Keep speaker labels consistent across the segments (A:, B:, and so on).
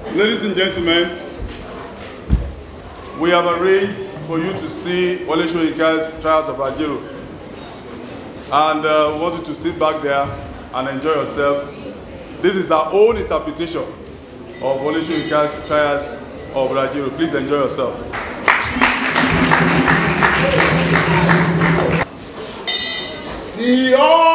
A: Ladies and gentlemen, we have arranged for you to see Wole Soyinka's Trials of Ajero. And we want you to sit back there and enjoy yourself. This is our own interpretation of Wole Soyinka's Trials of Ajero. Please enjoy yourself. See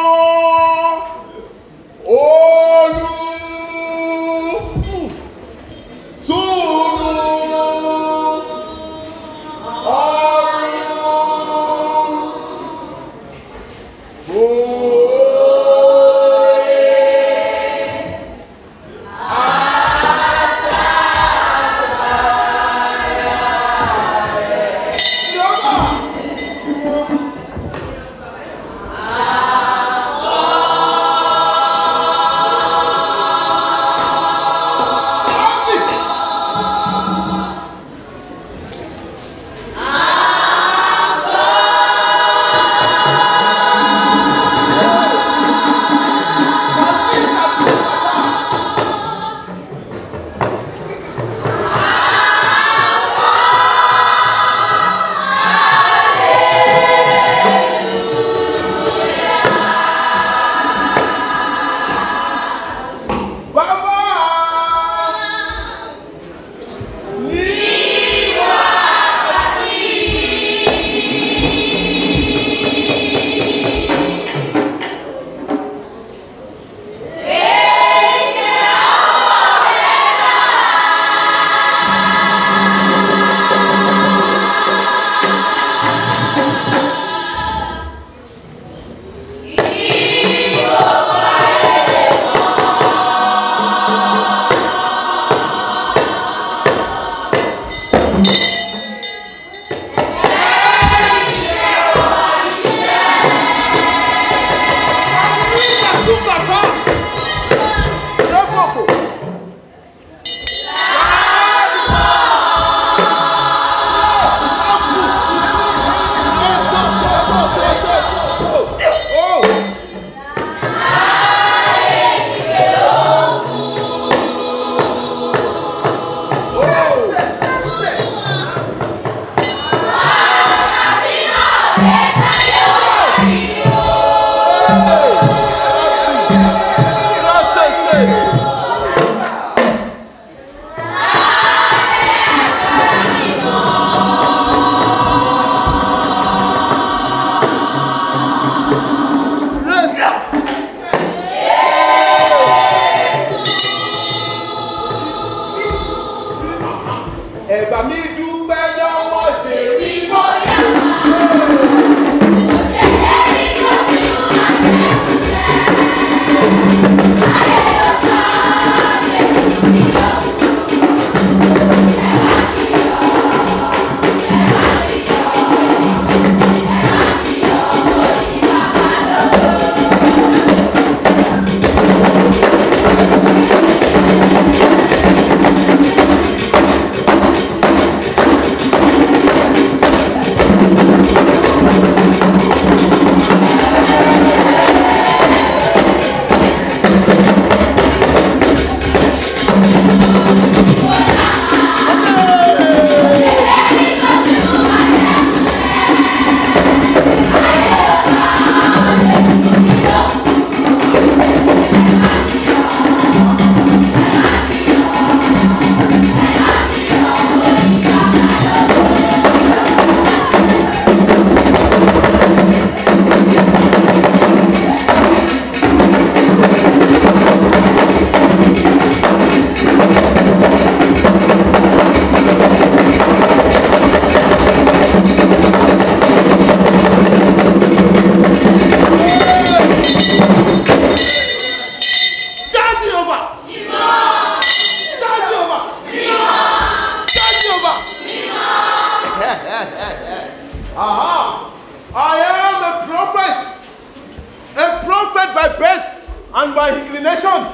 B: and by inclination.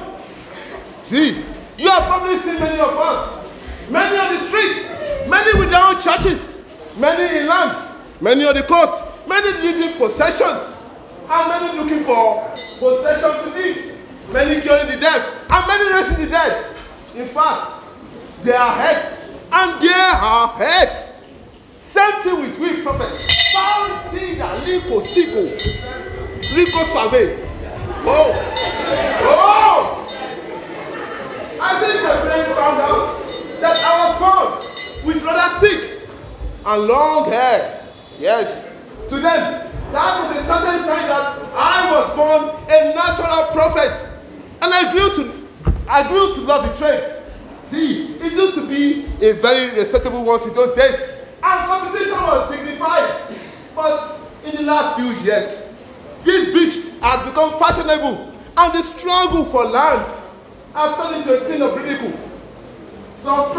B: See, you have probably seen many of us, many on the streets, many with their own churches, many in land, many on the coast, many needing possessions, and many looking for possessions to live, many curing the deaf, and many raising the dead. In fact, They are heads, and there are heads. Same thing with we prophets. Paulina, Lico, Sico, Rico Sabe. Oh! Oh! I think my friend found out that I was born with rather thick and long hair. Yes. To them, that was a certain sign that I was born a natural prophet. And I grew to love the trade. See, it used to be a very respectable one in those days. And competition was dignified. But in the last few years, this beach has become fashionable. And the struggle for land has turned into a thing of ridicule. Some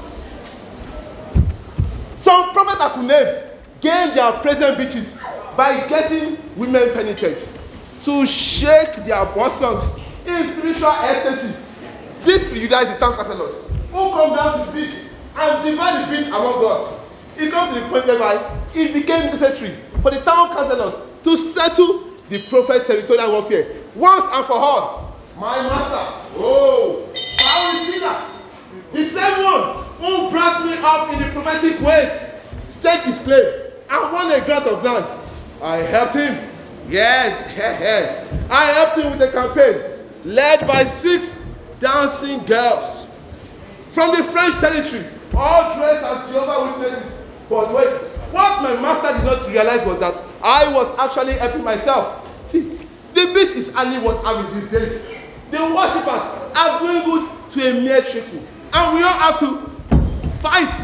B: prophets I could name gain their present beaches by getting women penitent to shake their bosoms in spiritual ecstasy. This prejudice the town councillors who come down to the beach and divide the beach among us. It comes to the point whereby it became necessary for the town councillors to settle the prophet's territorial warfare once and for all. My master, oh, Paulina, the same one who brought me up in the prophetic ways, staked his claim and won a grant of land. I helped him. Yes. I helped him with a campaign led by 6 dancing girls from the French territory, all dressed as Jehovah's Witnesses. But wait, what my master did not realize was that I was actually helping myself. See, the beach is only what happened these days. The worshippers are doing good to a mere trickle, and we all have to fight.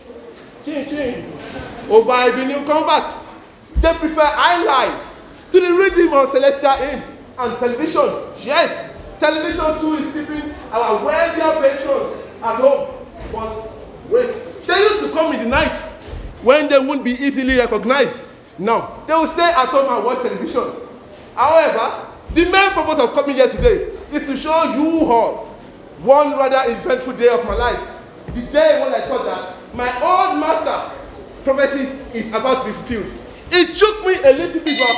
B: Over every new convert. They prefer high life to the rhythm of celestial aim and television. Yes, television too is keeping our wealthier patrons at home. But wait, they used to come in the night when they wouldn't be easily recognized. Now, they will stay at home and watch television. However, the main purpose of coming here today is to show you all one rather eventful day of my life. The day when I thought that my old master prophecy is about to be fulfilled. It took me a little bit, but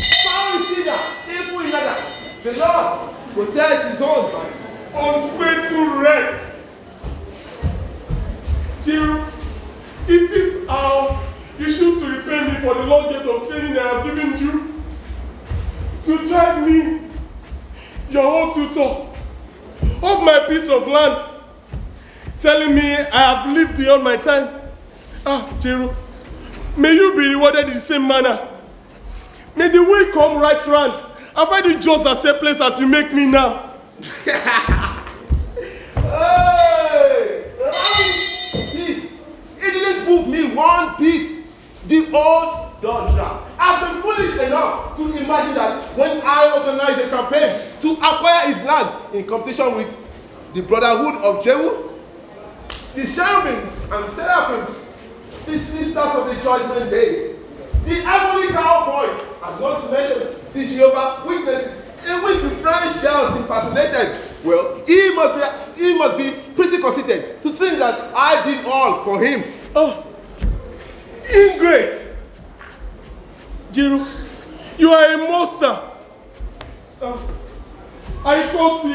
B: if we know that the Lord protects his own ungrateful wretch.
C: Jiru, is this how you choose to repay me for the long years of training I have given you? To drive me, your own tutor, of my piece of land, telling me I have lived beyond my time? Jiru, may you be rewarded in the same manner. May the way come right round and find it just as same place as you make me now.
B: Hey! See, it didn't move me one bit. The old Dodra has been foolish enough to imagine that when I organized a campaign to acquire his land in competition with the Brotherhood of Jehu, the cherubims and seraphims, the sisters of the judgment day, the heavenly cowboys, and not to mention the Jehovah's Witnesses, in which the French girls impersonated, well, he must be pretty conceited to think that I did all for him.
C: Ingrate! Jiru, you are a monster. I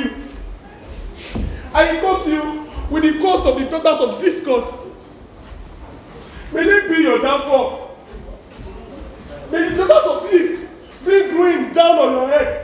C: curse you with the curse of the daughters of discord. May they be your downfall. May the daughters of Eve bring ruin down on your head.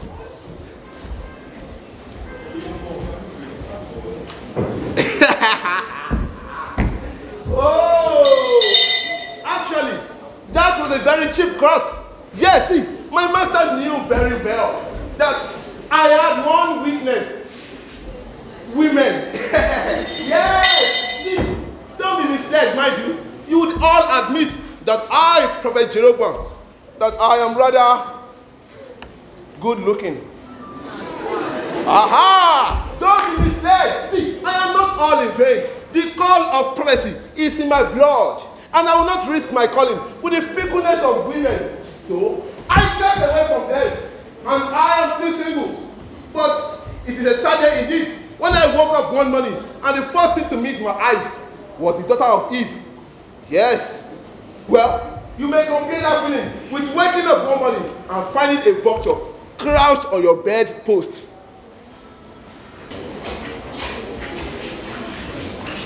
B: Oh! Actually, that was a very cheap cross. Yes, see, my master knew very well that I had one weakness. Women. Yes! See, don't be misled, mind you. You would all admit that I, Prophet Jeroboam, that I am rather good looking. Aha! Don't be misled. See, I am not all in vain. The call of prophecy is in my blood, and I will not risk my calling with the fickleness of women. So, I kept away from them, and I am still single. But it is a sad day indeed when I woke up one morning, and the first thing to meet my eyes was the daughter of Eve. Yes. Well, you may compare that feeling with waking up one morning and finding a vulture crouched on your bed post.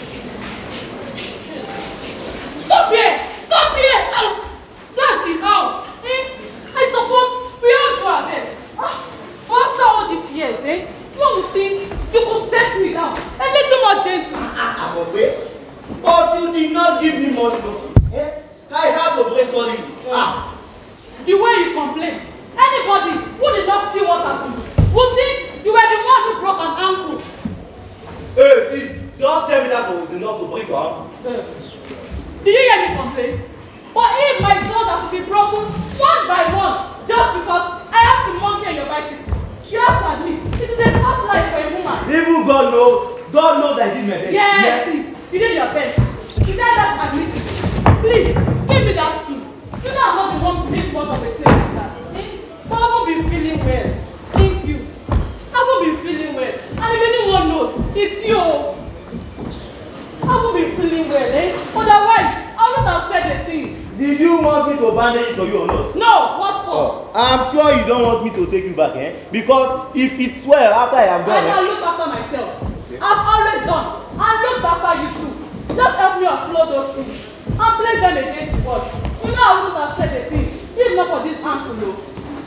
D: give me more notice. Eh? I have to break solid.
E: The way you complain, anybody who did not see what happened would think you were the one who broke an ankle.
D: Hey, see, don't tell me that was enough to break your ankle.
E: Did you hear me complain? But if my toes have to be broken one by one just because I have to monkey on your bicycle, you have to admit it is a tough life for a woman.
D: Even God knows I did my best.
E: Yes, you did your best. You can't just admit it. Please, give me that stool. You know I'm not the one to make much of a thing like that. But I haven't been feeling well. Thank you. I haven't been feeling well. And if anyone knows, it's you. I haven't been feeling well, Otherwise, I would not have said a thing.
D: Did you want me to bandage it for you or not?
E: No, what for?
D: I'm sure you don't want me to take you back, Because if it's well after I have done
E: I can look after myself. Okay. I've always done. And looked after you too. Just help me offload those things. And place them against the wall. You know I wouldn't have said a thing. If not for this ankle, though.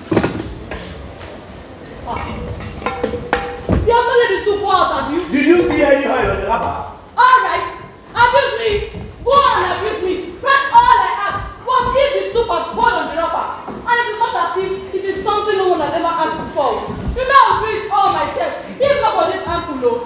E: You have not let the soup out, have you?
D: Did you see any oil on the wrapper?
E: Alright. Abuse me. Go on and abuse me. But all I ask was if the soup had poured on the wrapper. And it is not as if it is something no one has ever asked before. You know I'll do it all myself. If not for this ankle, though.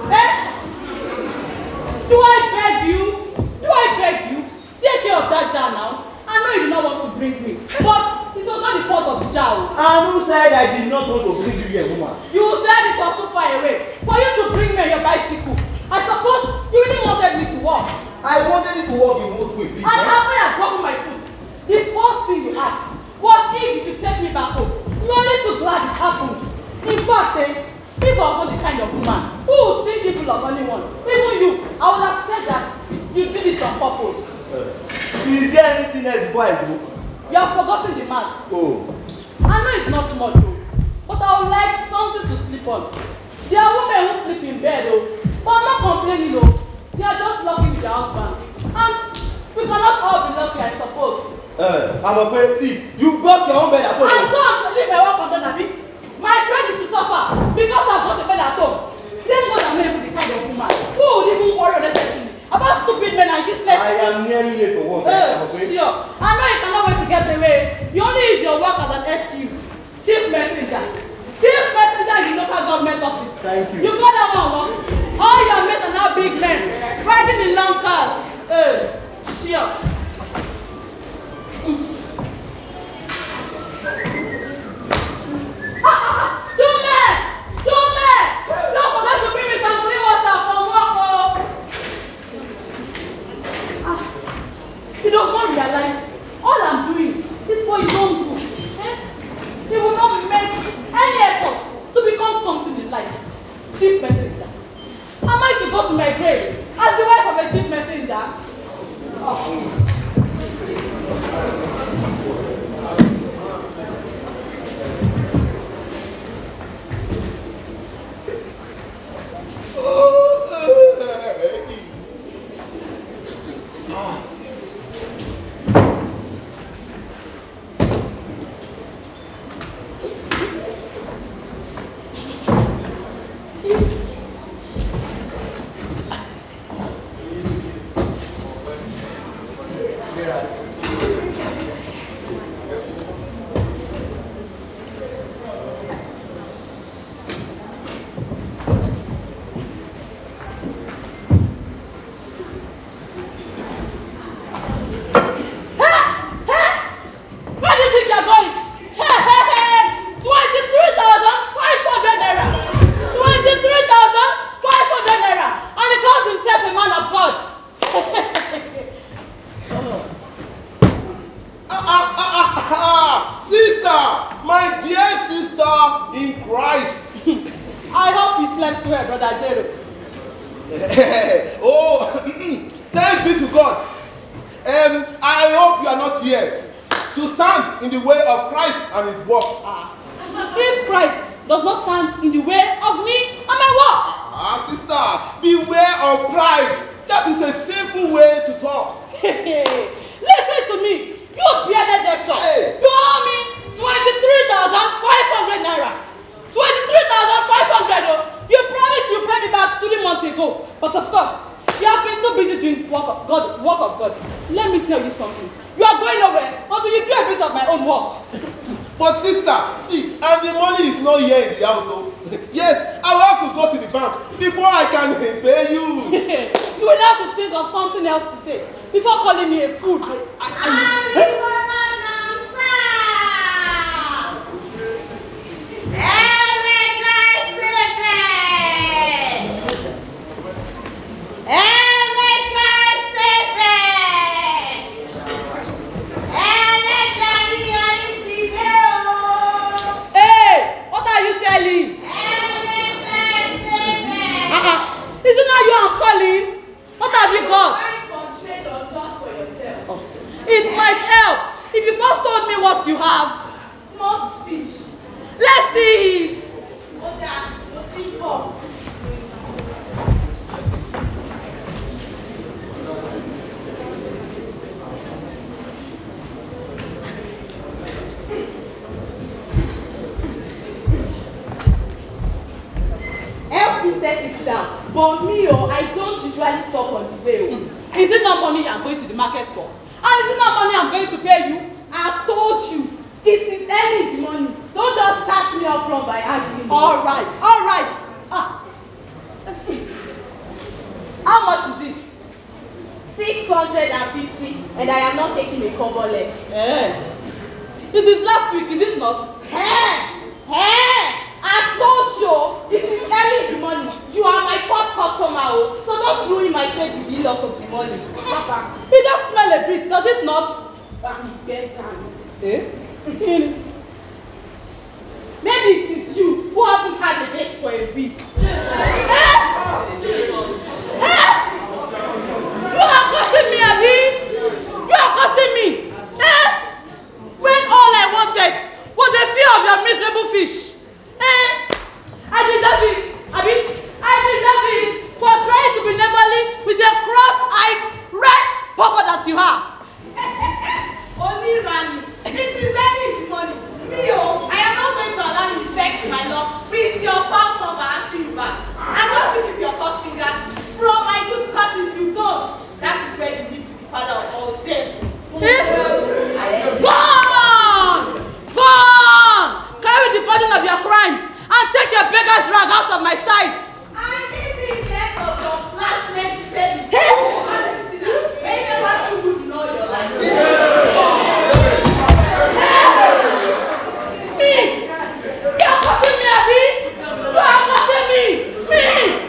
E: Do I beg you? Take care of that jar now. I know you do not want to bring me, but it was not the fault of the jar.
D: And who said I did not want to bring you here, woman?
E: You said it was too far away for you to bring me on your bicycle. I suppose you really wanted me to walk.
D: I wanted you to walk in most way, please.
E: And after I had broken my foot, the first thing you asked was if you should take me back home. You're only too glad it happened. In fact, if I was the kind of woman who would think evil of anyone, even you, I would have said that you did it on purpose.
D: Is there anything else before I go?
E: You have forgotten the math.
D: Oh.
E: I know it's not much, but I would like something to sleep on. There are women who sleep in bed, but I'm not complaining, They are just lucky with their husbands. And we cannot all be lucky, I suppose.
D: I'm afraid, see, you've got your own bed at home.
E: I don't to leave my work on Nabi. My trade is to suffer because I've got a bed at home. Same God I'm made for the kind of woman who would even worry unnecessarily about stupid men and useless.
D: I am nearly late for work.
E: Sure. I know you cannot wait to get away. You only use your work as an excuse. Chief messenger in local government office.
D: Thank you.
E: You got that one, all your mates are now big men, riding in long cars. Sure. Two men! Don't forget to bring me some clean water from work. He does not realize all I'm doing is for his own good. He will not make any effort to become something in life. Chief messenger. Am I to go to my grave as the wife of a chief messenger? You have been so busy doing work of God. Let me tell you something. You are going nowhere until you do a bit of my own work.
B: But sister, see, and the money is not here in the house, so yes, I will have to go to the bank before I can pay you.
E: You will have to think of something else to say before calling me a fool. Is it not you I'm calling? What have you got? It might help if you first told me what you have.
F: Small fish.
E: Let's see it.
F: Help me set it down. But me, I don't usually stop on the way.
E: Is it not money you are going to the market for? And is it not money I'm going to pay you?
F: I've told you. It is early in the morning. Don't just start me off from by arguing.
E: All right. Let's see. How much is it?
F: 650, and I am not taking a cover less.
E: It is last week, is it not?
F: I've told you, it is early in the morning. You are my first customer, so don't ruin my trade with the lot of the money.
E: It does smell a bit, does it not?
F: Maybe it is you who haven't had a date for a week.
E: You are cursing me, Abi! You are cursing me! When all I wanted was a few of your miserable fish. I deserve it, Abi! I deserve it for trying to be neighborly with a cross-eyed, wretched papa that you are.
F: Only Rani. It is early in the morning. Leo, I am not going to allow you to infect my love with your foul number and you back. I'm going to keep your hot fingers from my good because if you don't, that is where you need to be father of all them.
E: Go on! Carry the burden of your crimes and take your beggar's rag out of my sight.
F: I'm leaving the end of your flat length belly. May never do good in all your life.
E: Me! You are cutting me, Abi! You are cutting me! Me!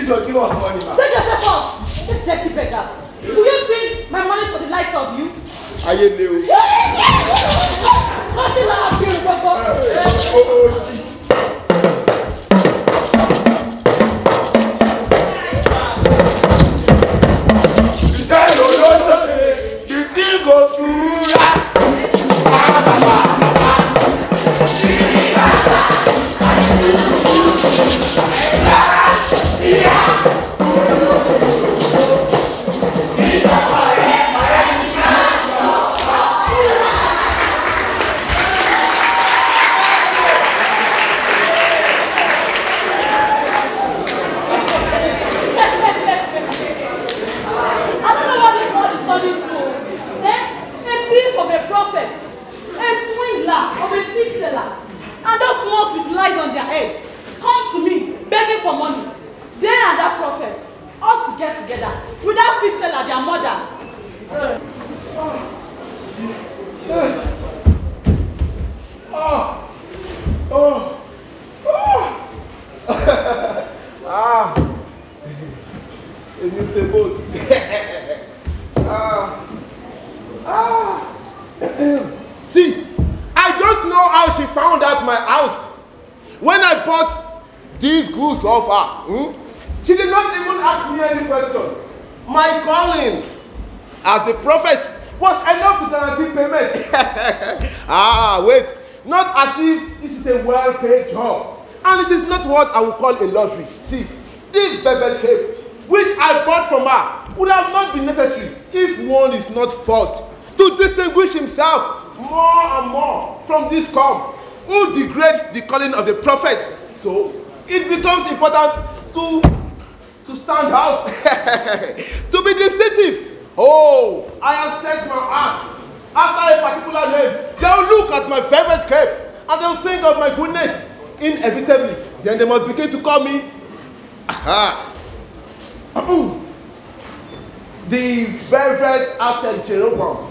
B: Please don't give us money, man.
E: Take yourself off! You dirty beggars! Do you think my money is for the likes of you?
B: Are you new?
E: What's it like here, Papa?
B: The thing goes through. See, I don't know how she found out my house. When I bought these goods off her, she did not even ask me any question. My calling as the prophet was enough to guarantee payment. Wait, not as if this is a well-paid job. And it is not what I would call a lottery. See, this velvet cape, which I bought from her, would have not been necessary if one is not forced to distinguish himself more and more from this calm, who degrade the calling of the prophet. So it becomes important to stand out, to be distinctive. Oh, I have set my heart after a particular name. They'll look at my velvet cape and they'll think of my goodness. Inevitably, then they must begin to call me the velvet Axel Jeroboam.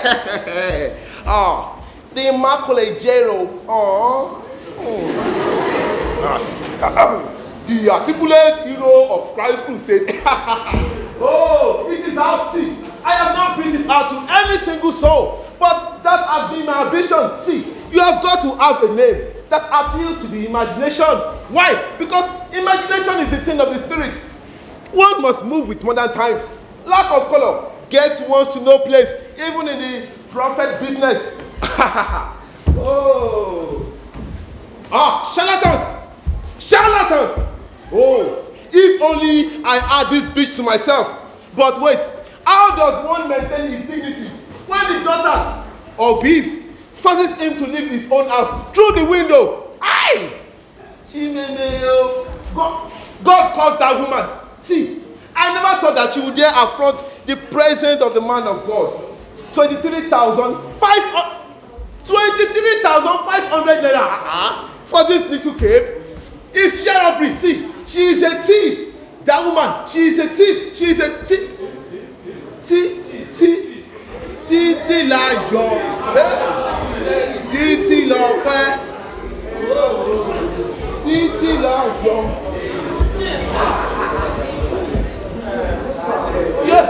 B: The immaculate Jero. The articulate hero of Christ Crusade. Oh, it is out. See, I have not preached it out to any single soul, but that has been my ambition. See, you have got to have a name that appeals to the imagination. Why? Because imagination is the thing of the spirit. One must move with modern times. Lack of color gets one to no place, even in the prophet business. Charlatans! Charlatans! Oh, if only I had this bitch to myself. But wait, how does one maintain his dignity when the daughters of Eve forces him to leave his own house through the window? Aye! God caused that woman. See, I never thought that she would dare affront the presence of the man of God. 23,500 naira for this little cape. It's sheer robbery. See, she is a thief. That woman, she is a thief. She is a thief. Títí láyọ̀, títí lọ́pẹ́, títí láyọ̀. Yeah.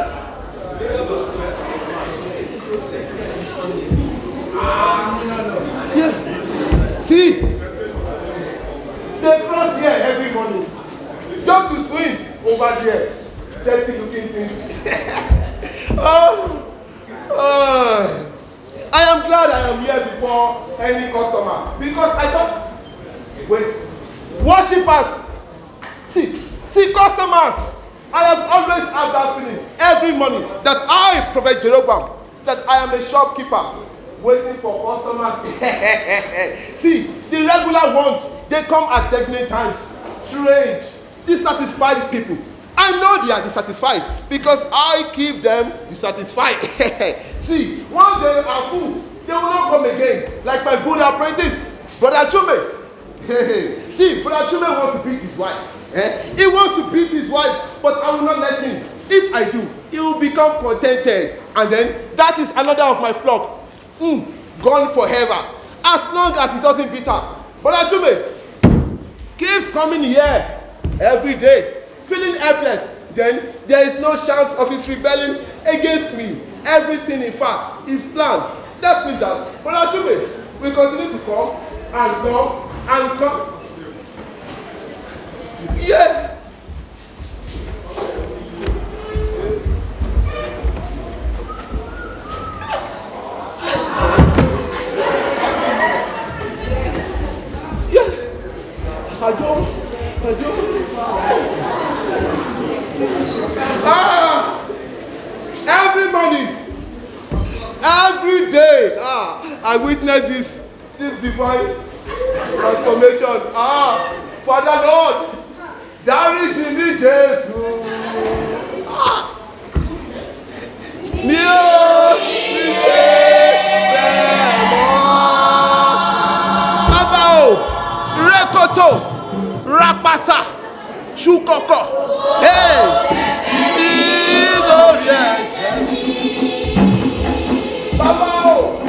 B: Yeah. See, they cross here every morning just to swim over there, dirty looking things. I am glad I am here before any customer, because I thought, wait, worshippers, see customers, I have always had that feeling every morning that I, Prophet Jeroboam, that I am a shopkeeper waiting for customers. See, the regular ones, they come at definite times. Strange, dissatisfied people. I know they are dissatisfied because I keep them dissatisfied. See, once they are full, they will not come again, like my good apprentice, Brother Chume. See, Brother Chume wants to beat his wife. He wants to beat his wife, but I will not let him. If I do, he will become contented, and then that is another of my flock. Gone forever, as long as he doesn't beat her. Brother Chume keeps coming here every day, feeling helpless, then there is no chance of his rebelling against me. Everything, in fact, is planned. That means that, Brother Chume, we continue to come and come and come. Yeah. Every morning, every day, I witness this divine transformation. Father Lord, dáríjì mi Jésù. Mi ò ní ṣe bẹ́ẹ̀ mọ́. Bàbá o, rékòtò, rápátá, ṣúkọ̀kọ̀, nítorí ẹ̀ṣẹ̀ mi. Bàbá o.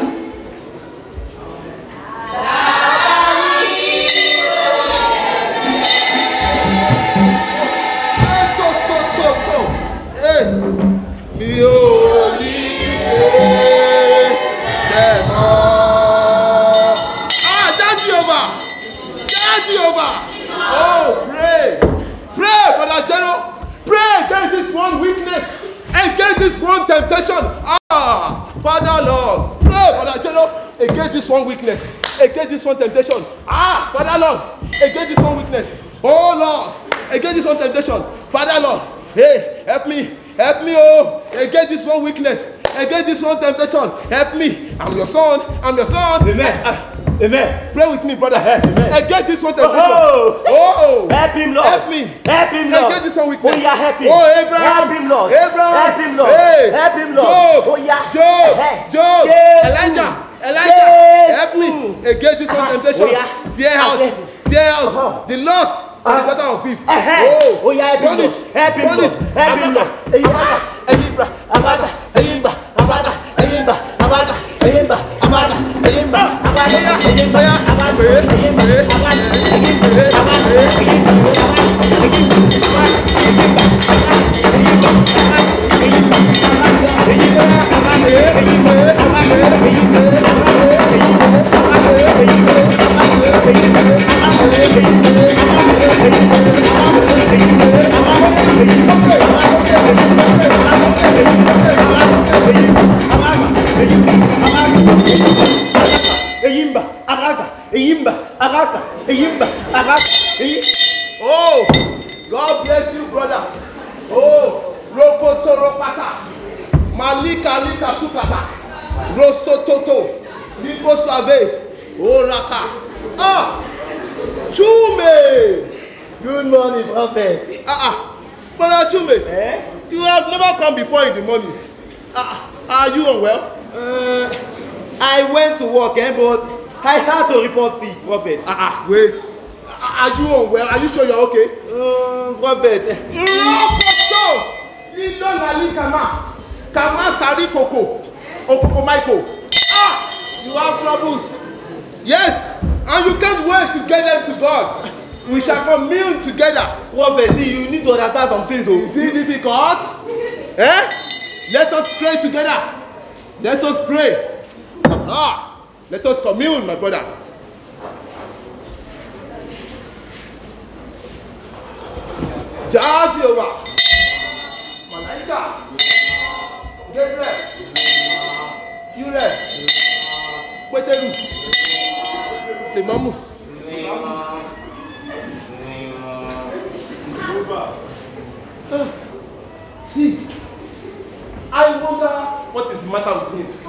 B: Mi ò ní ṣe bẹ́ẹ̀ mọ́. That's Jehovah. That's Jehovah. Oh, pray. Pray, Brother General. Pray against this one weakness. Against this one temptation. Father Lord. Pray, Brother General. Against this one weakness. Against this one temptation. Father Lord. Against this one weakness. Oh, Lord. Against this one temptation. Father Lord. Hey, help me. Help me, oh, against this one weakness, against this one temptation. Help me. I'm your son. I'm your son.
D: Amen. Amen.
B: Pray with me, brother.
D: Amen.
B: Against this one temptation.
D: Help him, Lord.
B: Help me.
D: Help him, Lord.
B: Against this one weakness.
D: Oh, yeah, help him.
B: Oh, Abraham.
D: Help him, Lord.
B: Abraham.
D: Help him, Lord.
B: Hey.
D: Help him, Lord.
B: Job.
D: Oh, yeah.
B: Job.
D: Yes.
B: Elijah. Help me. Against this one temptation.
D: Oh, yeah.
B: Tear out. The lost. For the bottom of fifth.
D: Oh, yeah, help him, Lord. Help him, Lord. Help him, Lord. Oh, God bless you, brother. Oh, Rokotoropata, Malika Lika Sukata, Rosototo, Liko Save, Oraka. Chume. Good morning, prophet.
B: Brother Chume, you have never come before in the morning. Are you unwell?
D: I went to work, but I had to report sick, prophet.
B: Wait. Are you unwell? Are you sure you're okay?
D: Prophet.
B: Lilo Lali Kama. Kama Sari Koko. Okoko Michael. You have troubles. Yes. And you can't wait to get them to God. We shall commune together.
D: Prophet, you need to understand some things.
B: Is it difficult? Let us pray together. Let us pray. Let us commune, my brother. Jehovah, Malaika, Gabriel, Ure, Peteru, Limamu. See, I wonder what is the matter with him.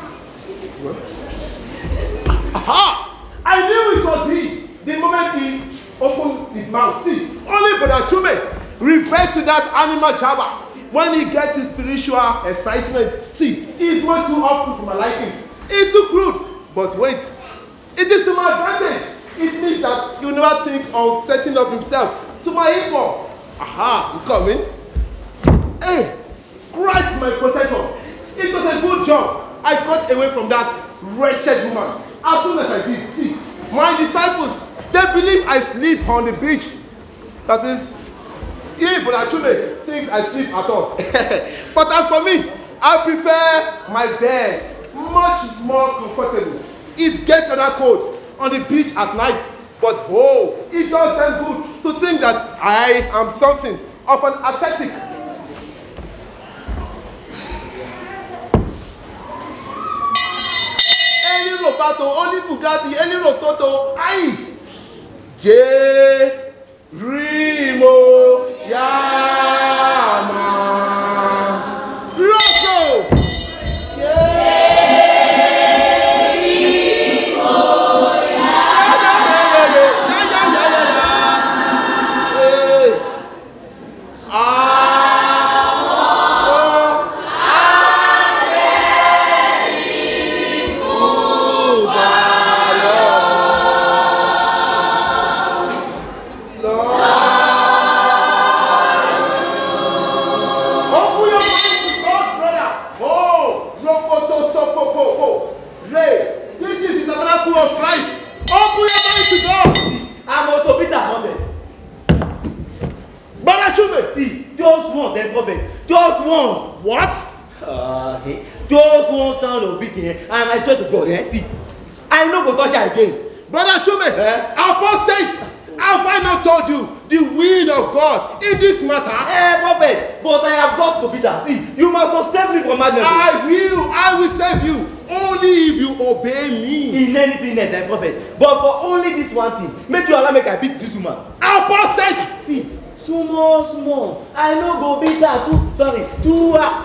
B: I knew it was he the moment he opened his mouth. See, only Brother Chume refer to that animal jabber when he gets his spiritual excitement. See, he's much too awful for my liking. He's too crude. But wait, it is to my advantage. It means that you never think of setting up himself to my equal. You coming? Hey, Christ my protector. It was a good job. I got away from that wretched woman as soon as I did. See, my disciples, they believe I sleep on the beach. That is if Brother thinks I sleep at all. But as for me, I prefer my bed, much more comfortable. It gets rather cold on the beach at night, but oh, it does them good to think that I am something of an ascetic. Any Roberto, only Bugatti, any Rosoto, aye. J. Rimo Yama Rosso.
D: Just once.
B: What?
D: Just one sound of beating, and I swear to God, see, I no go touch her again.
B: Brother Chume, apostate, have I not told you the will of God in this matter?
D: Prophet, but I have got to beat her. See, you must not save me from madness.
B: I will save you, only if you obey me.
D: In anything else, prophet, but for only this one thing, make you allow me I beat this woman.
B: Apostate!
D: See, small, I no go beat her too,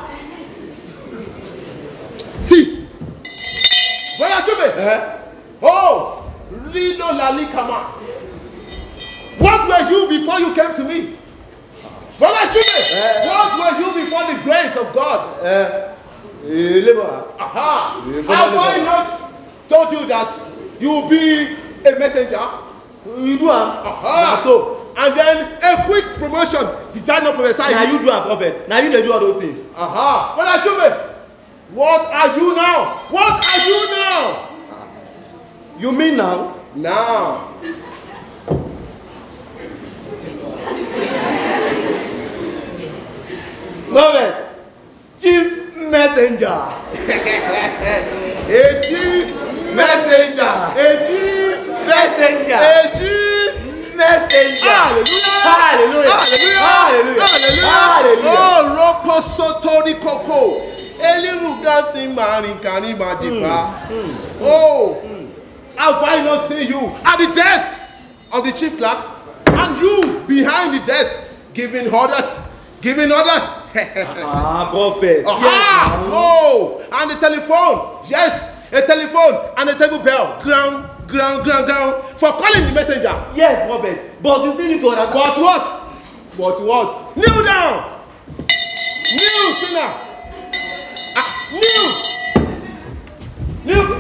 B: See, Brother Chume, oh, Lilo Lalikama, what were you before you came to me? Brother Chume, what were you before the grace of God? Aha! Have I not told you that you will be a messenger?
D: You do
B: aha! So, and then a quick promotion. Did I not prophesy?
D: Now you do a prophet. Now you do all those things.
B: Aha! Brother Chume, what are you now? What are you now?
D: You mean now?
B: Now.
D: Prophet, chief messenger.
B: A chief messenger. A chief messenger. A chief messenger.
D: Hallelujah.
B: Hallelujah. Hallelujah. Oh, Ropo Sotori Koko. Eliruga Simani Kanima Diba. Oh, have I not seen you at the desk of the chief clerk and you behind the desk giving orders?
D: Prophet.
B: Aha!
D: Yes,
B: no! And the telephone. Yes, a telephone and a table bell. Ground. For calling the messenger.
D: Yes, prophet. But you still need to understand.
B: But what? Kneel down! Kneel, sinner! Kneel!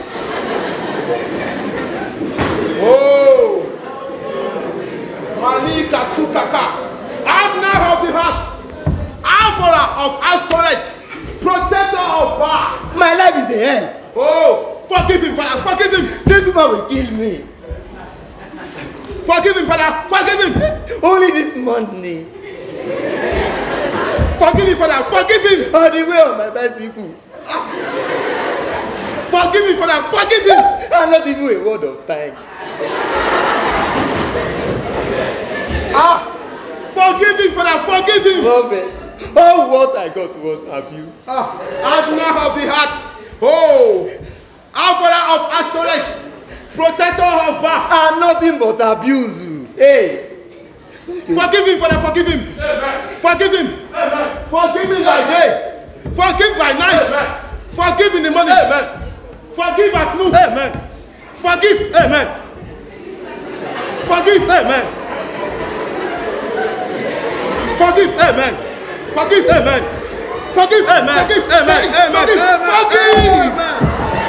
B: Oh! Manika Sukaka. Abner of the heart. Arbora of Astoret. Protector of Bar.
D: My life is a hell.
B: Oh! Forgive him, Father. Forgive him.
D: This woman will kill me.
B: Forgive him, Father. Forgive him.
D: Only this money.
B: Forgive him, Father. Forgive him.
D: On the way of my bicycle.
B: Forgive him, Father. Forgive him.
D: And not even a word of thanks.
B: Forgive him, Father. Forgive him.
D: Prophet, all what I got was abuse.
B: Abner of the heart. Oh! Arbora of Astoret. Protector of Bar.
D: I'm nothing but abuse. Hey.
B: Forgive him, Father. Forgive him.
C: Amen.
B: Forgive him.
C: Amen.
B: Forgive him by day. Forgive by night.
C: Amen.
B: Forgive in the morning.
C: Amen.
B: Forgive at noon.
C: Amen.
B: Forgive.
C: Amen.
B: Forgive.
C: Amen.
B: Forgive.
C: Amen.
B: Forgive.
C: Amen.
B: Forgive.
C: Amen.
B: Forgive.
C: Amen.
B: Forgive.
C: Amen.
B: Forgive.
C: Amen.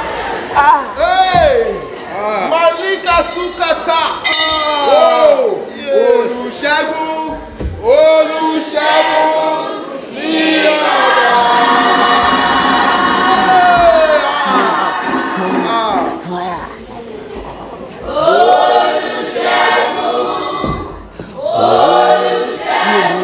B: Hey. Malika Sukata. Oh. Olùṣègùn. Ní ọ̀dà.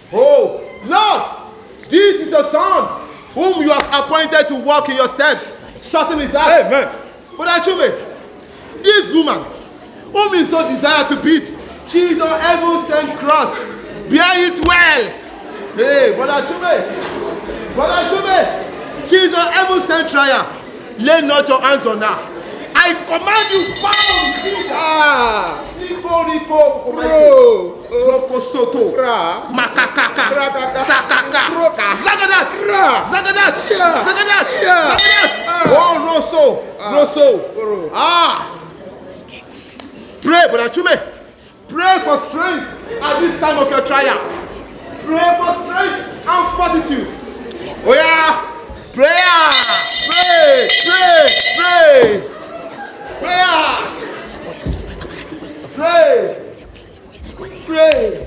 B: Oh, Lord, this is your son, whom you have appointed to walk in your steps, shutting his eyes. Amen. But Achume, this woman, whom you so desire to beat, she is your heaven-sent cross. Bear it well. Hey, Brother Achume, she is your heaven-sent trial. Lay not your hands on her. I command you, bow! Ripo, Roko Soto, Makakaka, Sakaka, Zagadat, oh, Rosso. Pray, Brother Achume. Pray for strength at this time of your trial. Pray for strength and fortitude. Oh yeah, prayer, pray.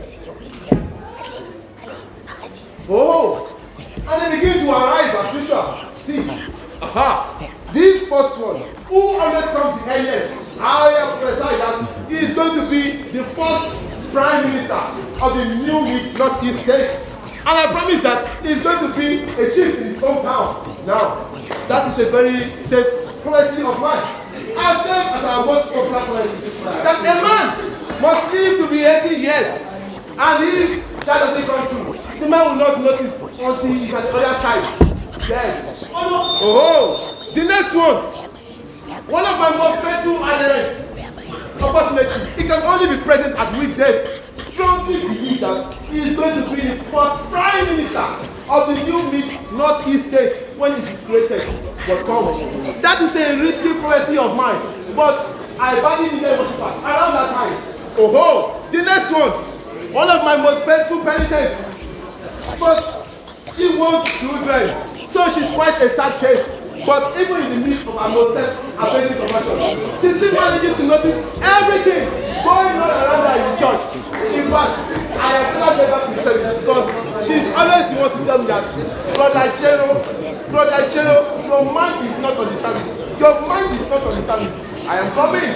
B: Oh, and they begin to arrive as usual. See, this first one, who always comes the earliest, I have decided that he is going to be the first Prime Minister of the new Northeast State. And I promise that he is going to be a chief in his hometown. Now, that is a very safe policy of mine. As safe as our most popular policy. That a man must live to be 80 years. And if that doesn't come true, the man will not notice until he is at the other side. Yes. Oh, the next one. One of my most faithful adherents. Unfortunately, he can only be present at weekdays. Strongly believe that he is going to be the first Prime Minister of the new Northeast State when it is created. But come, that is a risky policy of mine. But I badly needed around that time. Oh, the next one of my most faithful penitents. But she wants children, so she's quite a sad case. But even in the midst of her most amazing conversion, she still manages to notice everything going on around her in the church. In fact, I have never never to say this because she's always the one to tell me that Brother Chelo, your mind is not on the service. Your mind is not on the service. I am coming.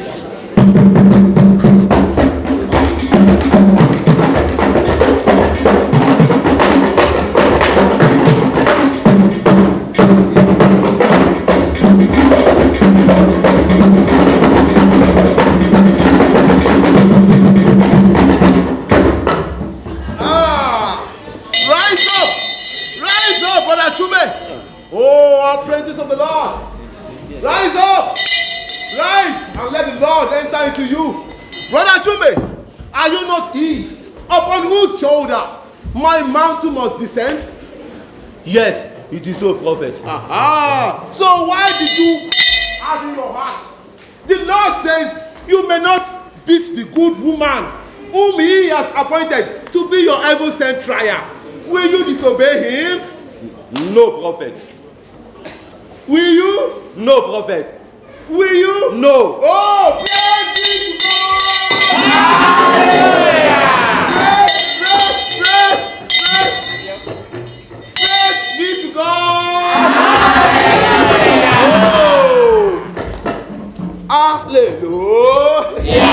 B: Apprentice of the Lord, rise up, rise and let the Lord enter into you. Brother Achume, are you not he upon whose shoulder my mantle must descend?
D: Yes, it is so, prophet.
B: So why did you harden your heart? The Lord says you may not beat the good woman whom he has appointed to be your heaven-sent trier. Will you disobey him?
D: No, prophet.
B: Will you?
D: No, prophet.
B: Will you?
D: No.
B: Oh, praise be to God! Hallelujah! Praise be to God! Hallelujah! Hallelujah!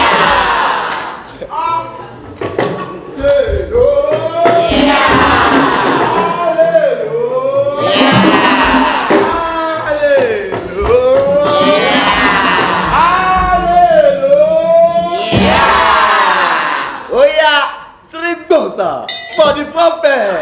D: For the prophet.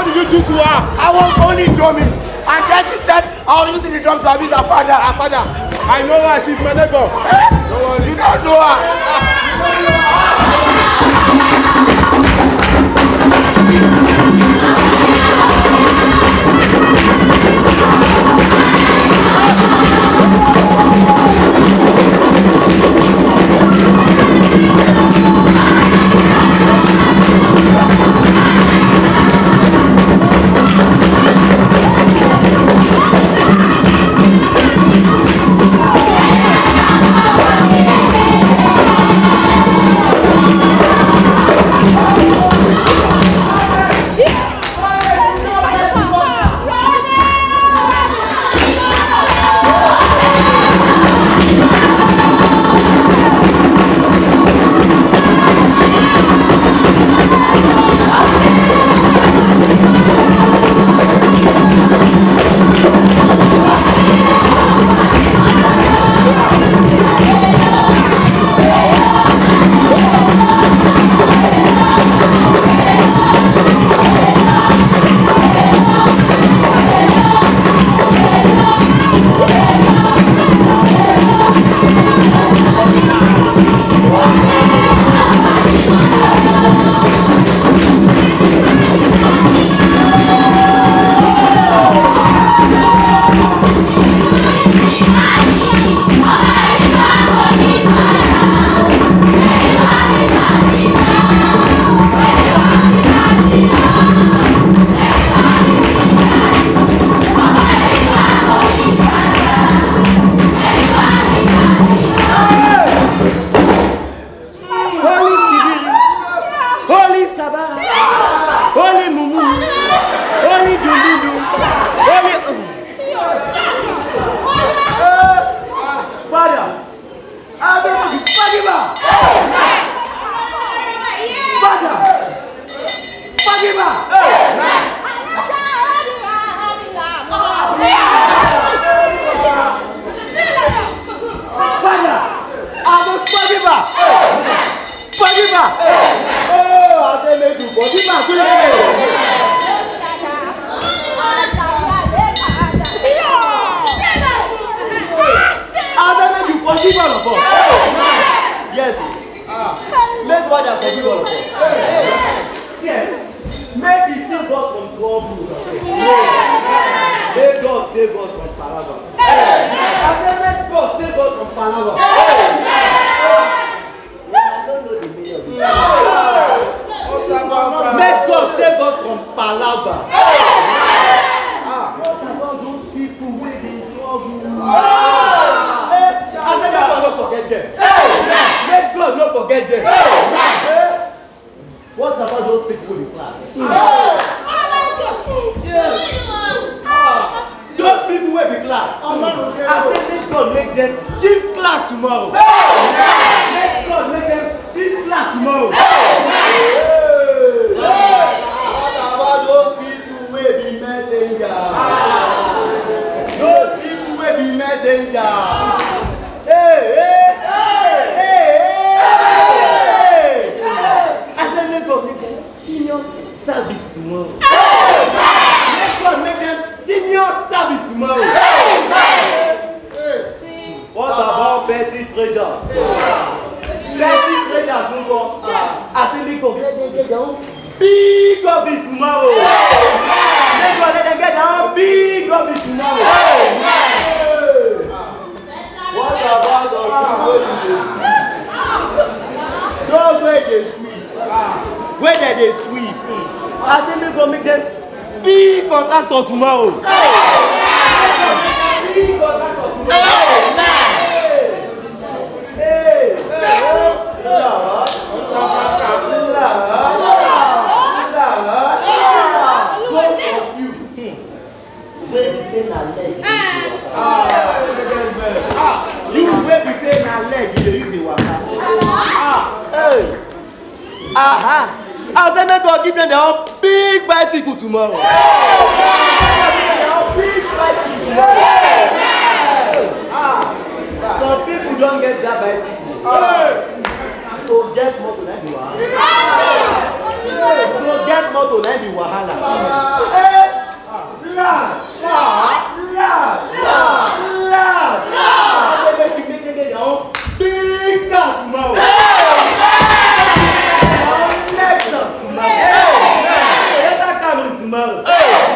B: What did you do to her?
G: I was only drumming. And then she said, I was using the drum to abuse her father.
B: Her father. I know her. She's my neighbor. Don't worry.
G: You don't know her. Get more than you are.
D: Go get motor, let me wahala. Big car tomorrow. Lexus tomorrow. That car tomorrow.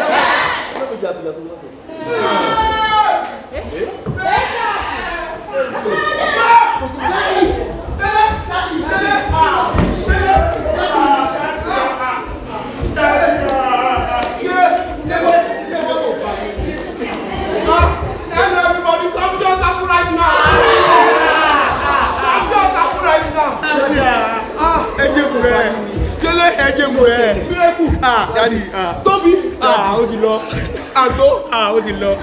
B: Daddy, Toby, ó ti lọ. Àgbo, ó ti lọ.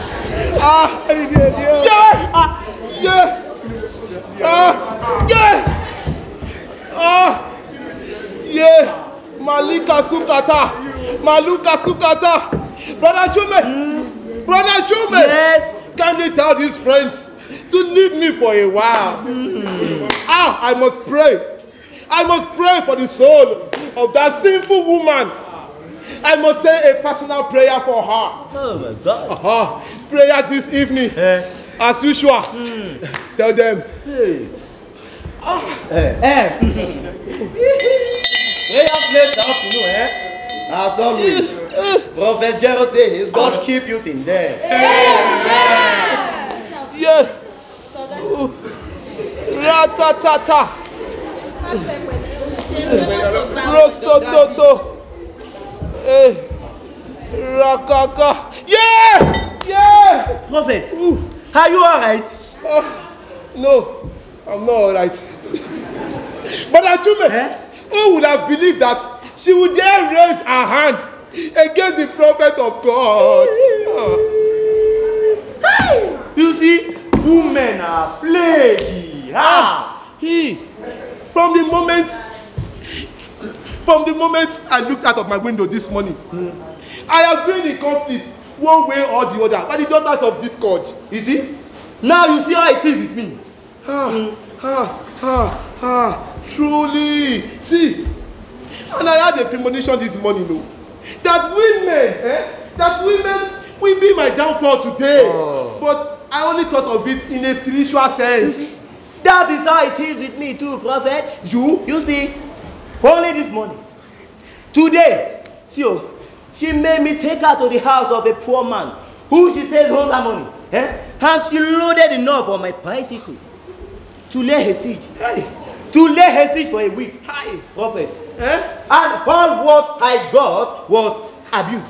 B: Malika Sukata. Brother Chume.
D: Yes.
B: Can you tell these friends to leave me for a while? I must pray. I must pray for the soul of that sinful woman. I must say a personal prayer for her.
D: Oh my God.
B: Prayer this evening. As usual. Tell them.
D: Prayer place afternoon, as always. Prophet Jero says God keep you in there.
B: Yeah. Ratatata. Rosototo. Rakaka. Yeah.
D: Prophet, are you alright?
B: No, I'm not alright. But Achume, who would have believed that she would dare raise her hand against the prophet of God?
D: You see, women are flaky.
B: From the moment I looked out of my window this morning, I have been in conflict one way or the other by the daughters of discord.
D: You see? Now you see how it is with me.
B: Truly. See, and I had a premonition this morning, that women will be my downfall today. But I only thought of it in a spiritual sense.
D: You see? That is how it is with me too, Prophet. You see, only this morning. Today, she made me take her to the house of a poor man who she says owns her money. And she loaded enough on my bicycle to lay her siege. To lay her siege for a week. Prophet. And all what I got was abuse.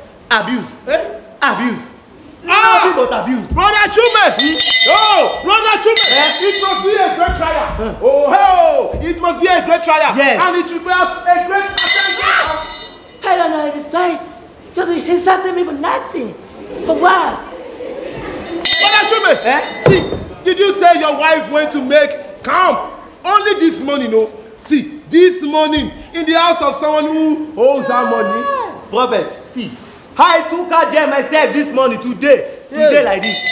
D: Abuse. Nothing but abuse.
B: Brother Chume! Brother Chume! It must be a great trial. It must be a great trial.
D: Yes.
B: And it requires a great attention.
H: I don't know this guy. Just insulting me for nothing. For what?
B: Brother Chume! See, did you say your wife went to make camp? Only this morning, See, this morning, in the house of someone who owes her money.
D: Prophet, see, I took her there myself this morning, today like this.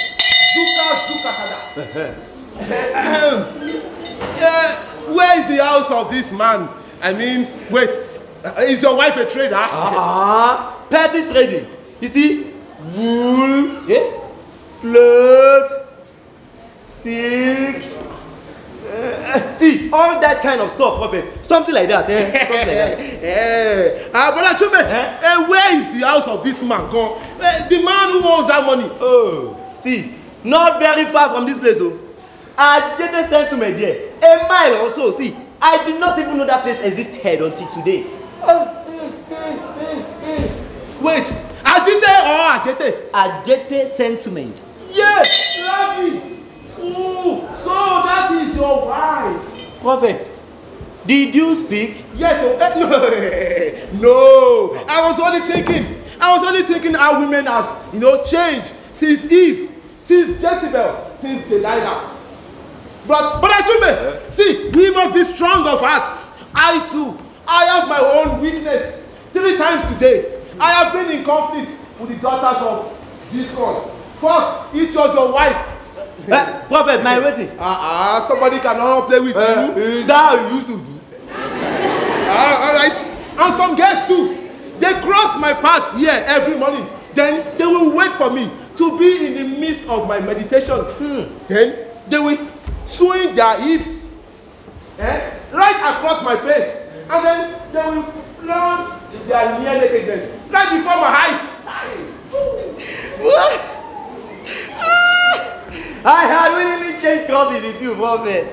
B: Where is the house of this man? I mean, wait, is your wife a trader?
D: Petty trading. You see, wool, clothes, silk, see, all that kind of stuff, Prophet. Something like that. Something like that.
B: Brother Chume, where is the house of this man? The man who owns that money.
D: See, not very far from this place. I just sent to me there. A mile or so. See, I did not even know that place existed until today.
B: Wait, Ajite or Ajete?
D: Ajete sentiment.
B: Yes, Rabbi. So that is your wife.
D: Prophet, did you speak?
B: Yes. No. I was only thinking how women have, changed since Eve, since Jezebel, since Delilah. But Achume, see, we must be strong of heart. I too, I have my own weakness. 3 times today, I have been in conflict with the daughters of discord. First, it was your wife.
D: Prophet, my waiting.
B: Somebody cannot play with you.
D: Is that how you used to do?
B: All right. And some girls too. They cross my path here every morning. Then they will wait for me to be in the midst of my meditation. Then they will swing their hips right across my face. And then they will flaunt their near nakedness right before my eyes.
D: I had willingly changed clothes with you, prophet.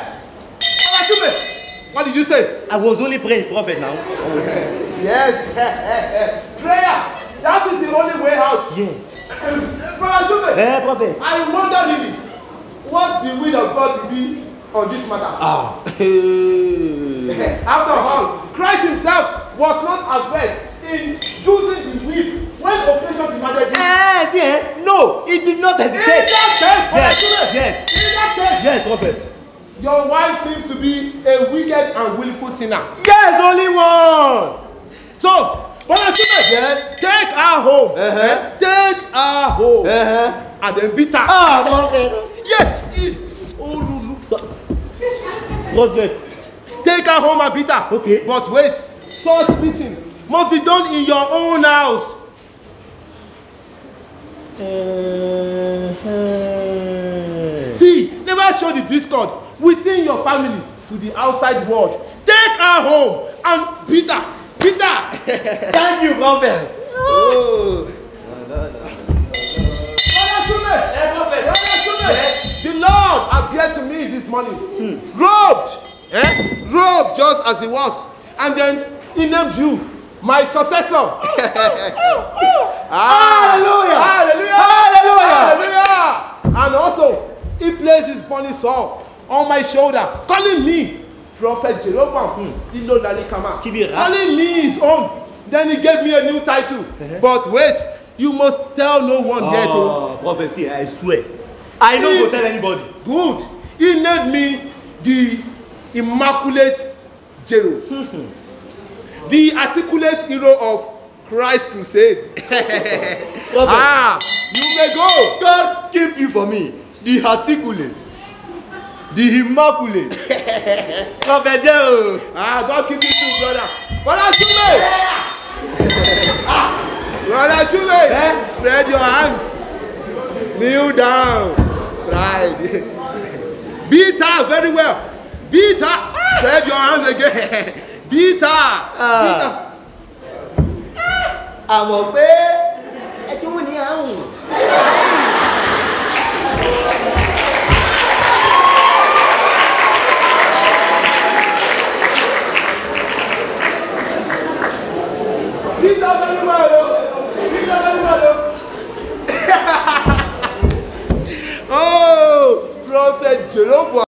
B: What did you say?
D: I was only praying, prophet, now.
B: Yes. Prayer. That is the only way out.
D: Yes.
B: Brother Chume,
D: prophet.
B: I wonder really what the will of God will be on this matter. After all, Christ himself was not averse in using the whip when occasion demanded it.
D: Yes, no, he did not hesitate.
B: In that case,
D: yes.
B: In that case,
D: yes, prophet.
B: Your wife seems to be a wicked and willful sinner.
D: Yes, only one.
B: So, Brother Chume, take her home. Take her home. And then beat her.
D: Prophet.
B: Yes. Oh, Lulu.
D: Prophet.
B: Take her home and beat her.
D: Okay.
B: But wait, such beating must be done in your own house. See, never show the discord within your family to the outside world. Take her home and beat her. Beat her.
D: Thank you, prophet.
B: Oh. The Lord appeared to me this morning, robed just as he was, and then he named you my successor.
D: Hallelujah!
B: Hallelujah!
D: Hallelujah!
B: Hallelujah! And also, he placed his burning sword on my shoulder, calling me Prophet Jeroboam. Calling me his own. Then he gave me a new title. But wait, you must tell no one yet.
D: Prophet, see, I swear. I don't go tell anybody.
B: Good. He named me the Immaculate Jero. The articulate hero of Christ Crusade. You may go.
D: God keep you for me. The articulate. The immaculate. Prophet Jero.
B: God keep you too, brother. Brother Chume. Brother Chume. Spread your hands. Kneel down. Right. Beat her very well. Beat her. Spread your hands again. Beat her. Beat her.
D: Àmọ̀ pé ẹjọ́ ní àrùn.
B: Beat her very well. Beat her very well. Oh, Prophet Jeroboam.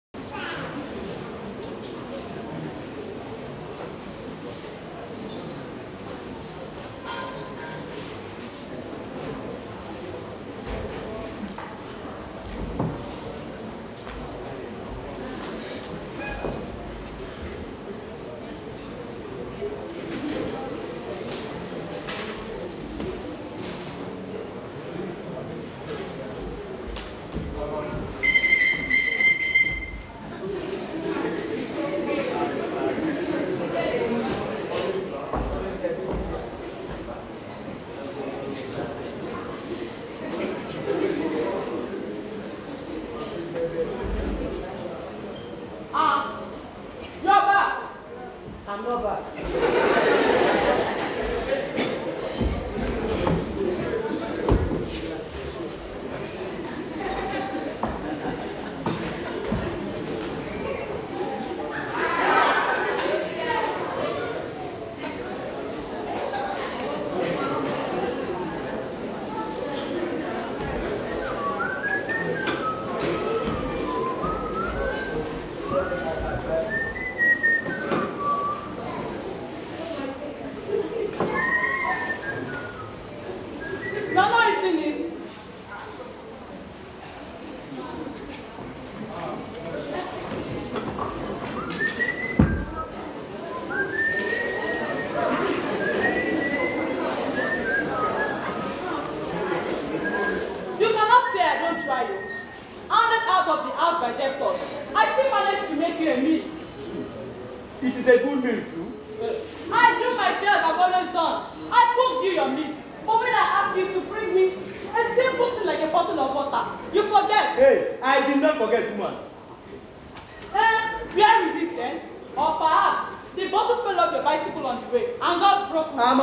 F: You're back.
D: I'm not back.
F: You're not eating it. You cannot say I don't try you. Hounded out of the house by debtors. I still managed to make you a meal.
D: It is a good meal too.
F: I do my
D: forget, woman.
E: Where is it then? Or perhaps the bottle fell off your bicycle on the way and got broken.
D: I'm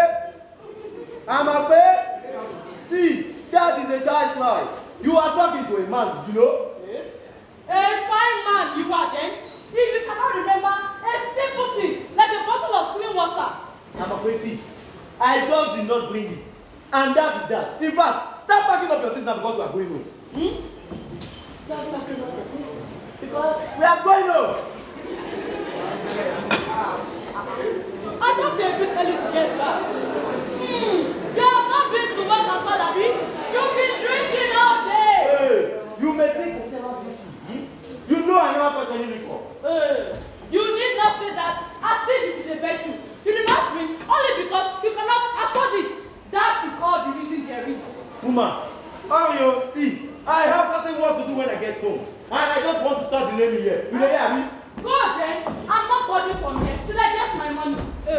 D: a See, that is a child's lie. You are talking to a man, you know?
E: A fine man you are then. If you cannot remember a simple thing like a bottle of clean water.
D: See, I just did not bring it. And that is that. In fact, start packing up your things now because we are going home.
E: Start packing up your things
D: because we are going home.
E: I thought you were a bit early to get back. You have not been to work at all, Abi. You've been drinking all day.
D: Hey, you may think whatever suits you. You know I never touch any liquor.
E: You need not say that as if it is a virtue. You do not drink only because you cannot afford it. That is all the reason there is.
D: Woman, Mario, see, I have certain work to do when I get home. And I don't want to start delaying me here. You know, yeah,
E: Go then. I'm not budging from here till I get my money.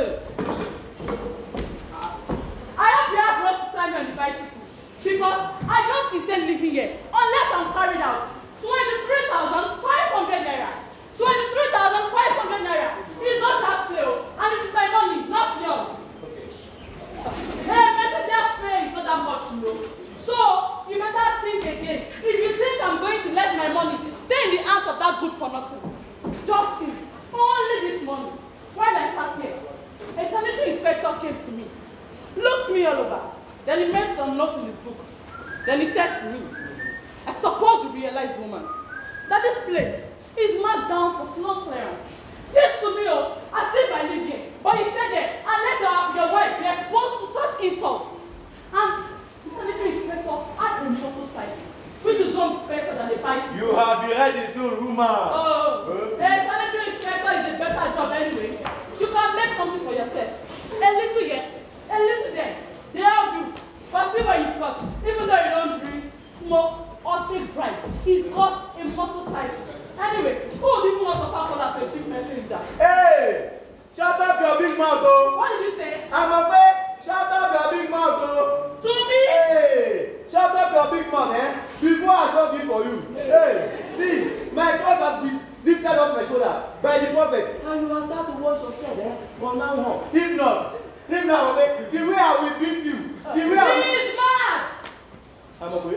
E: I hope you have rope to time on the bicycle. Because I don't intend living here unless I'm carried out. 23,500 naira. 23,500 naira. It's not just play, and it is my money, not yours.
D: Okay.
E: Hey, messenger's pay is not that much, you know. So, you better think again. If you think I'm going to let my money stay in the hands of that good for nothing, just think. Only this morning, while I sat here, a sanitary inspector came to me, looked me all over, then he made some notes in his book. Then he said to me, I suppose you realize, woman, that this place is marked down for slow clearance. This to me, as if I live here, but you stay there and let your wife be exposed to such insults. And the sanitary inspector had a motorcycle, which is not better than a bicycle.
D: You have been ready soon, woman.
E: Oh, a sanitary inspector is a better job anyway. You can make something for yourself. A little here, a little there. They all do. But see what you've got. Even though you don't drink, smoke, or take bribes, he's got a motorcycle. Anyway, who would even want to call that to a chief messenger?
D: Hey! Shut up your big mouth, though!
E: What did you say?
D: I'm afraid. Shut up your big mouth, though!
E: To me?
D: Hey! Shut up your big mouth, eh? Before I shut it for you. Hey! See, my cross has been lifted off my shoulder by the prophet. And you will start to wash yourself, eh? From now on. If not, the way I will beat you. The way I will...
E: He is mad!
D: I'm okay.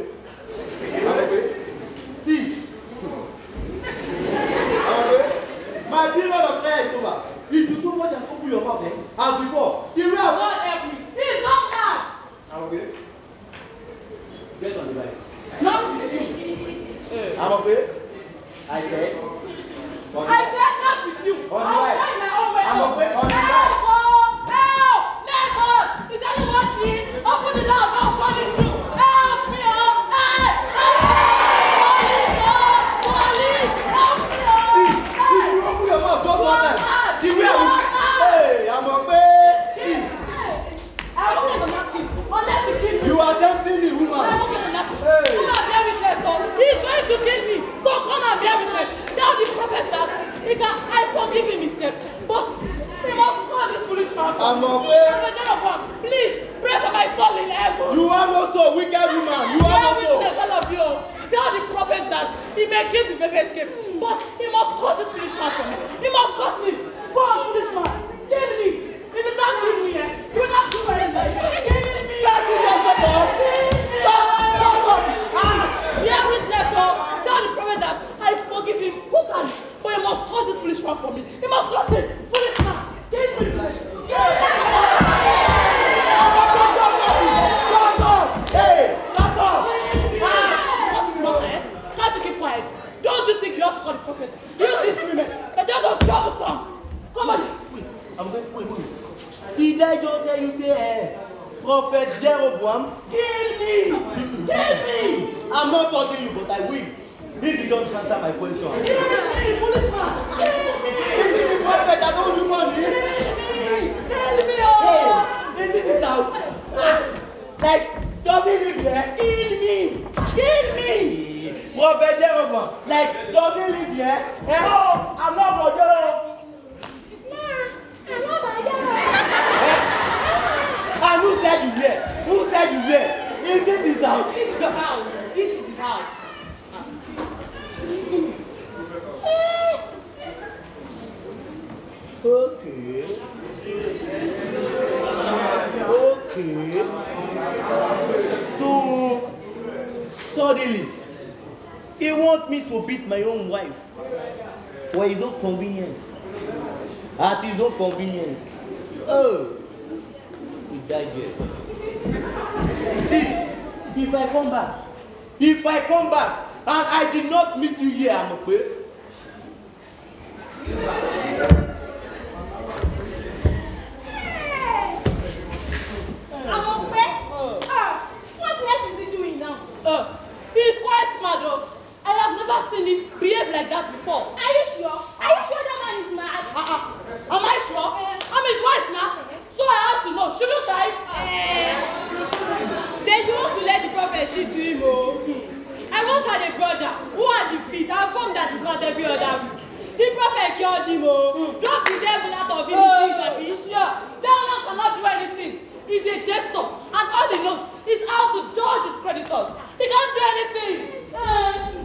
D: See. My period of prayer is over. If you so much as open your mouth, as before, the way I will...
E: God help me. He is not mad!
D: I'm okay. Get on the line.
E: Not with you.
D: I'm okay. I said.
E: I said not with you.
D: On the
E: I'll
D: line.
E: find my own way.
D: I'm okay. On the line.
E: Help! Help! Neighbors! Is anyone in? Open the door. Don't punish you. Help me! Hey! Help me! Police! Police! Help me!
D: If you open your mouth just one time, the way I will... Hey, I'm okay.
E: I won't get the nothing unless you kill me.
D: You are tempting me, woman.
E: I won't get the nothing.
D: Hey.
E: Come and bear witness, so he's going to kill me. So come and bear witness. Tell the prophet that I forgive him his debt, but he must cause this foolish man.
D: I'm okay.
E: Please pray for my soul in heaven.
D: You are not so wicked, woman. You are not so.
E: Witness, all of you. Tell the prophet that he may give the baby escape, but he must cause this foolish man for me. He must cause me. Poor foolish man. Kill me. He will not kill me. He will not do anything. Kill me.
D: Can't you just shut up? Stop.
E: Yeah, witness, so tell the prophet that I forgive him. Who can? But he must cause this foolish man for me. He must cause it. Foolish man. Kill me.
D: Shut up.
E: What is the matter, eh? Can't you keep quiet? Don't you think you have to call the prophet? Use these women. They're just so troublesome. Come on.
D: Wait. Did I just hear you say, Prophet Jeroboam?
E: Kill me! Kill me!
D: I'm not touching you, but I will. If you don't answer my question.
E: Kill me, foolish man! Kill me!
D: Is it the prophet that don't do money?
E: Kill me, oh!
D: Hey, is it his house? Like, does he live here?
E: Kill me! Kill me!
D: Prophet Jeroboam, like, does he live here? No, I'm not brother. And who said you were? Who said you were? Is this his house?
E: This is his house. This is his house.
D: Okay. Okay. So, suddenly, he wants me to beat my own wife for his own convenience. At his own convenience. Oh, he died there. See, if I come back, and I did not meet you here, I'm okay.
F: What else is he doing now? He's quite smart though. I have never seen him behave like that before. Are you sure? Are you sure that man is mad? Am I sure? I'm his wife now. So I have to know. Shouldn't I?
E: Then you want to let the prophet see to him, oh? I once had a brother who had the feet and form that is not every other week. The prophet killed him, oh. Drop the devil out of him.
F: That man cannot do anything. He's a debtor, and all he knows is how to dodge his creditors. He can't do anything.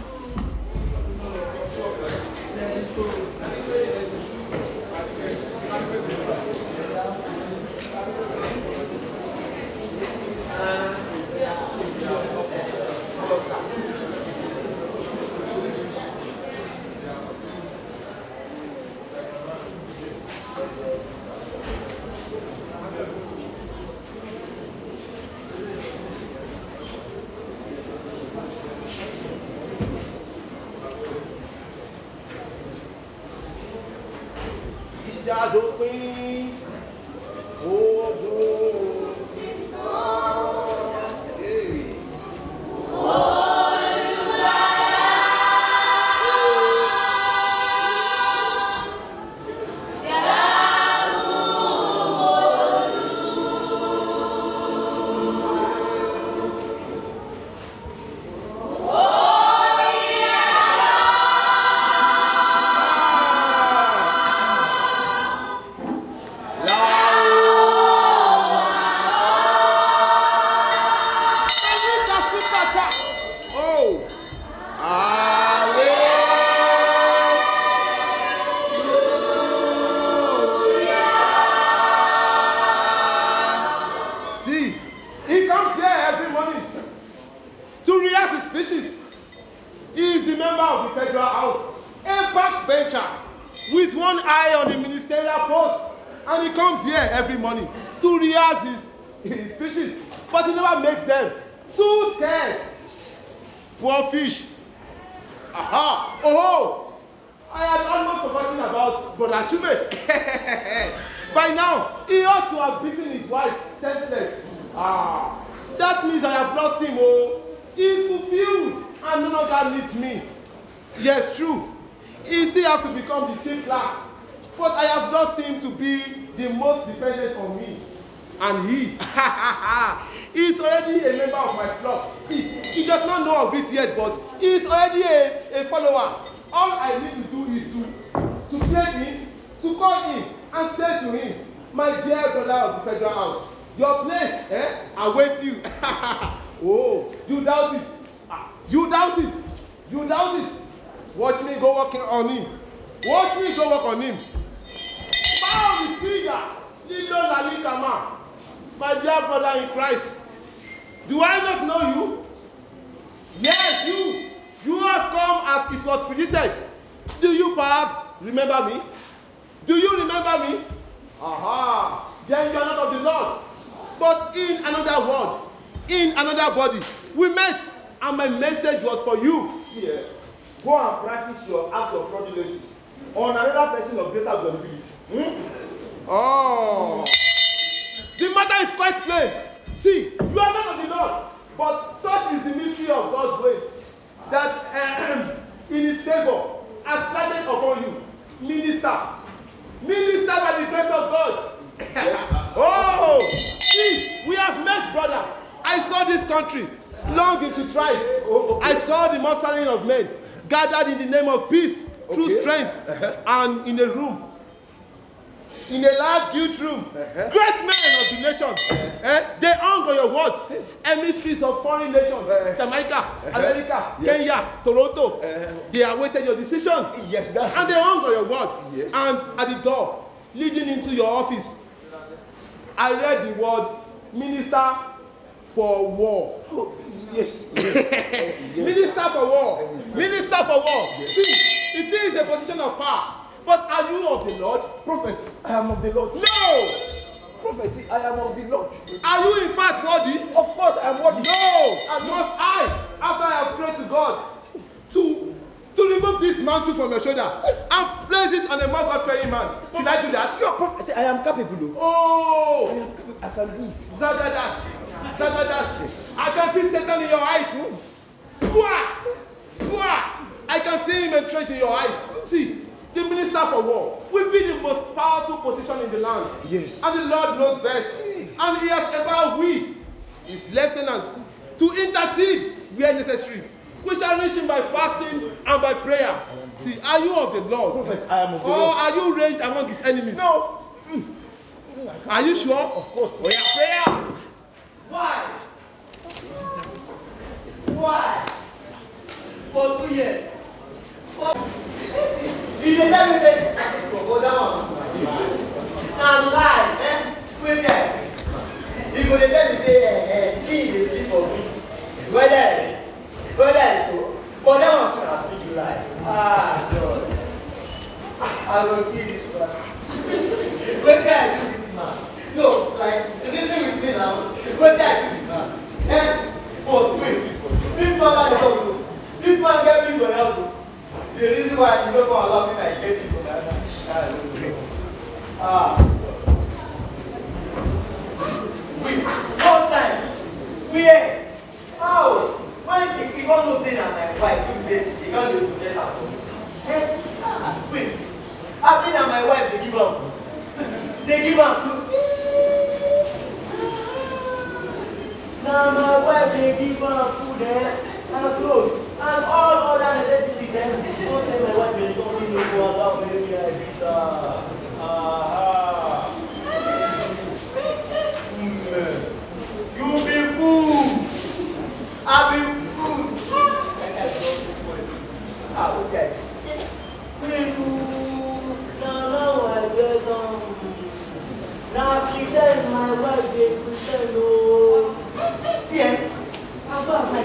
B: Gathered in the name of peace, through strength, and in a room, in a large guild room, great men of the nation, they hung on your words, emissaries of foreign nations, Jamaica, America, Kenya, Toronto, they awaited your decision.
G: Yes, that's
B: and they hung on your word.
G: Yes.
B: And at the door, leading into your office, I read the word Minister for War.
G: Oh, yes. Yes.
B: Minister for War. Minister for War. Yes. See, it is a position of power. But are you of the Lord?
G: Prophet, I am of the Lord.
B: No!
G: Prophet, I am of the Lord.
B: Are you in fact worthy?
G: Of course, I am worthy.
B: No! Must I, after I have prayed to God, to remove this mantle from your shoulder and place it on a more God-fearing man? Should I do that?
G: No, Prophet, I am capable.
B: Oh!
G: I can do it.
B: Zagadat. Yes. I can see Satan in your eyes. Pwah! Pwah! I can see him entrenched in your eyes. See, the minister for war will be the most powerful position in the land.
G: Yes.
B: And the Lord knows best. And he has empowered we, his lieutenants, to intercede where necessary. We shall reach him by fasting and by prayer. See, are you of the Lord?
G: Prophet, I am of the
B: Or
G: Lord.
B: are you ranged among his enemies?
G: No.
B: Are you sure?
G: Of course.
B: Oh yeah, prayer.
D: Why? Why? For 2 years. If they tell me that go down and lie, wait there. If they tell me say he is sleep for me, where there go, but that one can speak lie. Ah, God. I will kill this man. Where can I do this man? No, like the reason with me now. Where can I do this man? But wait, this man has also. This man get me for help. The reason why you don't allow me to get this for help. Wait, one time. Where? How? When the people know say that my wife, you say she can't do that. Wait. After that my wife they give up. They give up too. Now my wife they give up food and clothes and all other necessities. Don't tell my wife they don't see no go allow me like this. You be fool. I be fool. Okay. Now I get now pretend my wife they pretend no. See, as far as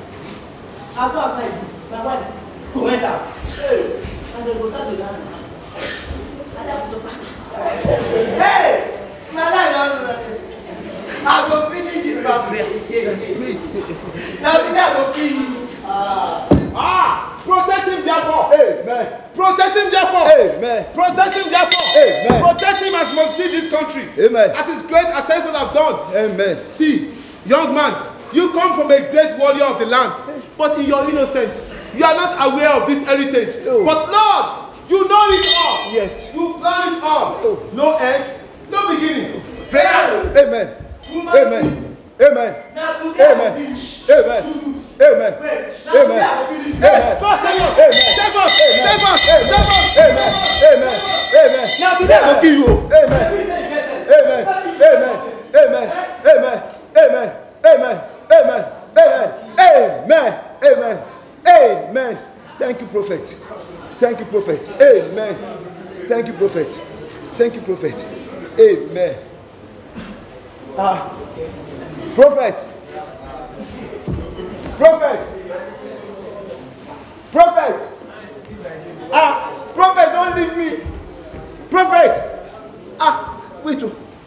D: my wife went out, and they go start to land. And I go back. Hey, my life I go finish this battle. Now today I go kill you.
B: Protect him therefore.
G: Amen.
B: Protect him therefore.
G: Amen.
B: Protect him therefore.
G: Amen.
B: Protect him as must lead this country.
G: Amen.
B: As his great ancestors have done.
G: Amen.
B: See, young man, you come from a great warrior of the land, but in your innocence, you are not aware of this heritage.
G: Oh.
B: But Lord, you know it all.
G: Yes.
B: You plan it all.
G: Oh.
B: No end, no beginning. Prayer.
G: Amen. Amen. Amen.
D: Now today I
G: Amen.
D: go finish.
G: Amen. Amen.
D: Wait, now
G: Amen.
D: today I go finish.
G: Amen.
B: God save us.
G: Amen.
B: Save us.
G: Amen.
B: Save us.
G: Amen.
B: Save us.
G: Amen. Amen. Amen.
D: Now today I go kill you.
G: Amen. Amen. Amen. Amen. Amen. Amen. Amen. Amen. Amen. Amen. Amen. Amen. Thank you, prophet. Thank you, prophet. Amen. Thank you, prophet. Thank you, prophet. Amen. Prophet. Prophet. Prophet. Prophet, don't leave me. Prophet. Wait.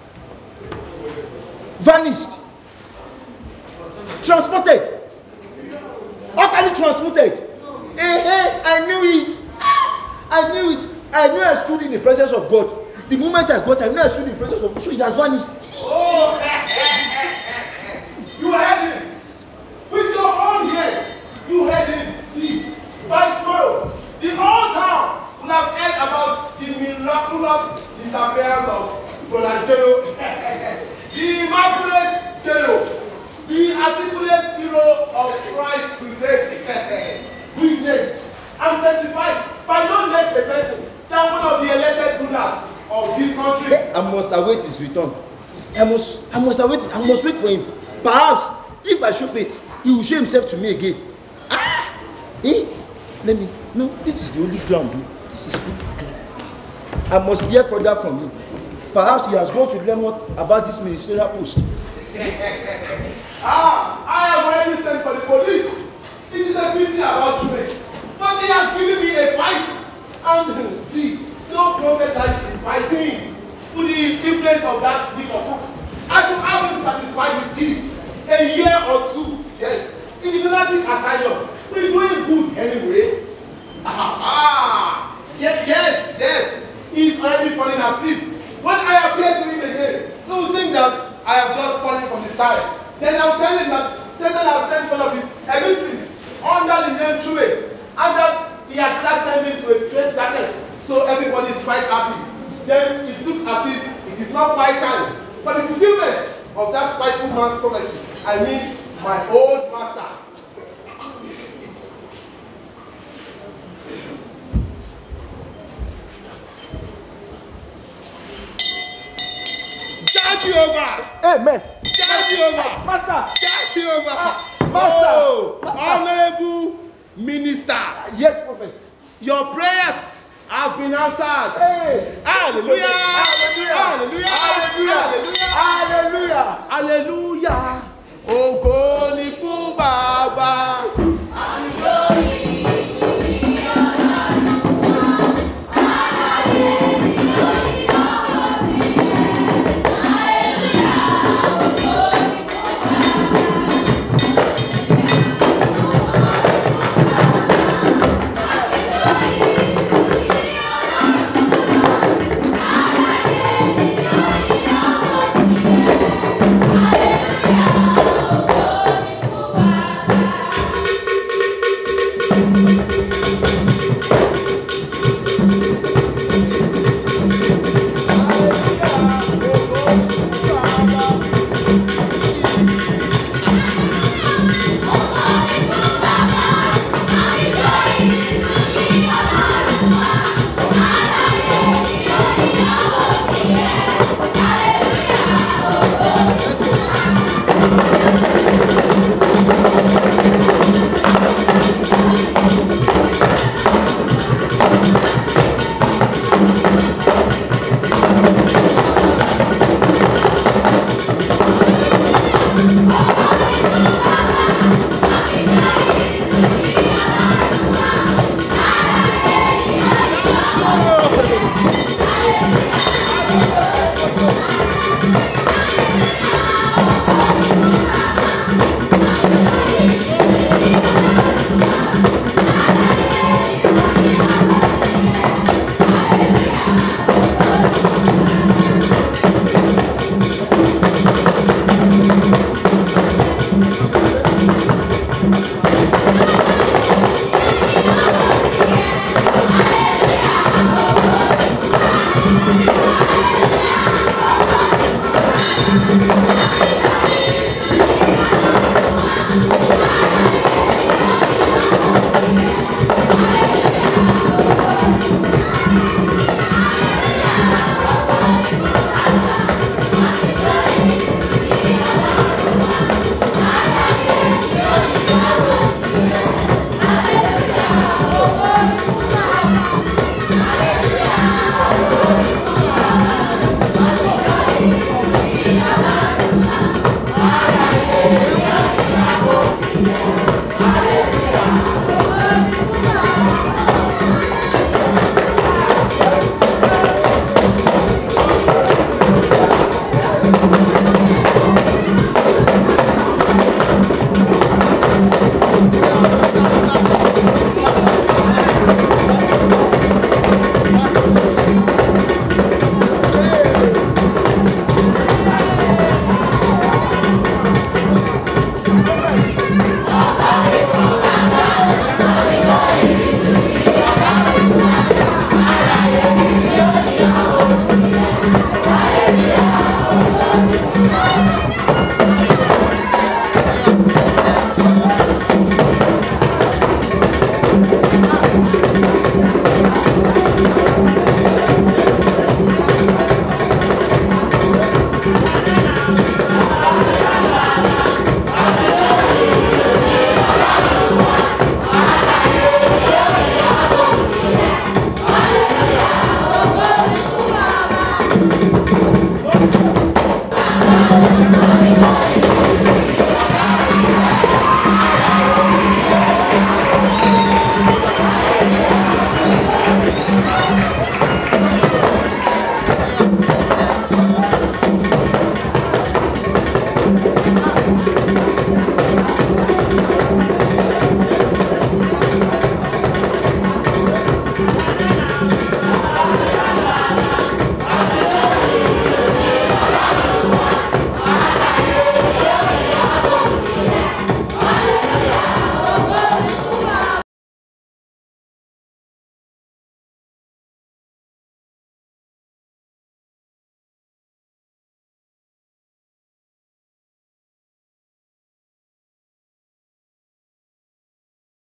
G: Vanished. Transported. Utterly transmuted. I knew it. I knew it. I knew I stood in the presence of God. The moment I got, I knew I stood in the presence of God. So it has vanished.
B: Oh, you heard him. With your own ears, you heard him. See, by tomorrow, the whole town will have heard about the miraculous disappearance of Brother Chelo. The immaculate Chelo. The articulate hero of Christ crusade. Witness and testified by no less a person than one of the elected rulers of this country.
G: I must await his return. I must await. I must wait for him. Perhaps If I show faith, he will show himself to me again. Ah! Eh? Let me. No, this is the only ground, dude. This is good ground. I must hear further from him. Perhaps he has gone to learn what about this ministerial post.
B: I have already sent for the police. It is a pity about you. But they have given me a fight. And see, no prophet likes in fighting. With the influence of that big of book, I should have been satisfied with this. A year or two, yes. It is nothing asylum. We're doing good anyway. Yes. He is already falling asleep. When I appear to him again, he will think that I have just fallen from the sky. Then I will tell him that Satan has sent one of his emissaries under the name Chue, and that he had last sent me to a straight jacket, so everybody is quite happy. Then it looks as if it is not my time, but the fulfillment of that spiteful man's prophecy. I mean, my old master. Jehovah.
G: Amen.
B: Jehovah.
G: Master.
B: Jehovah.
G: Master.
B: Oh,
G: Master.
B: honorable minister.
G: Yes, prophet.
B: Your prayers have been answered.
G: Hey.
B: Hallelujah.
G: Hallelujah.
B: Hallelujah.
G: Hallelujah. Hallelujah.
B: Hallelujah. Oh,